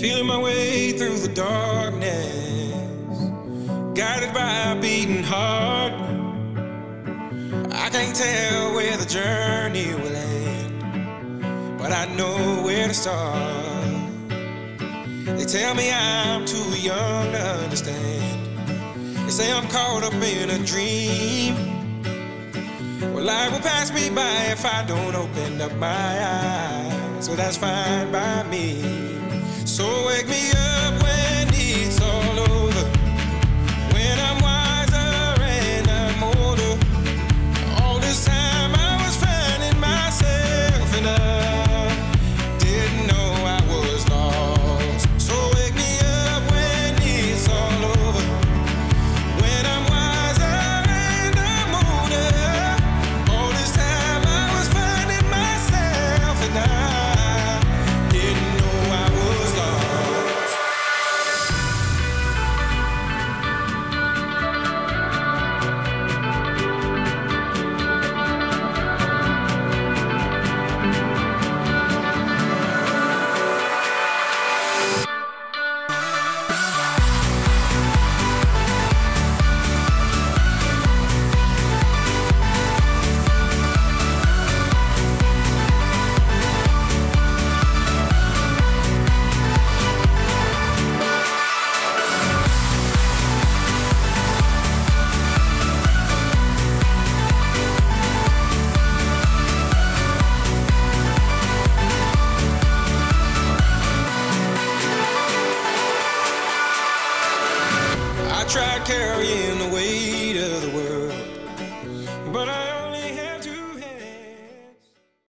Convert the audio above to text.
Feeling my way through the darkness, guided by a beating heart. I can't tell where the journey will end, but I know where to start. They tell me I'm too young to understand. They say I'm caught up in a dream. Well, life will pass me by if I don't open up my eyes. So that's fine by me. So wake me up when it's all over, when I'm wiser and I'm older. All this time I was finding myself and I didn't know I was lost. So wake me up when it's all over, when I'm wiser and I'm older. All this time I was finding myself and I didn't know I was lost. I tried carrying the weight of the world, but I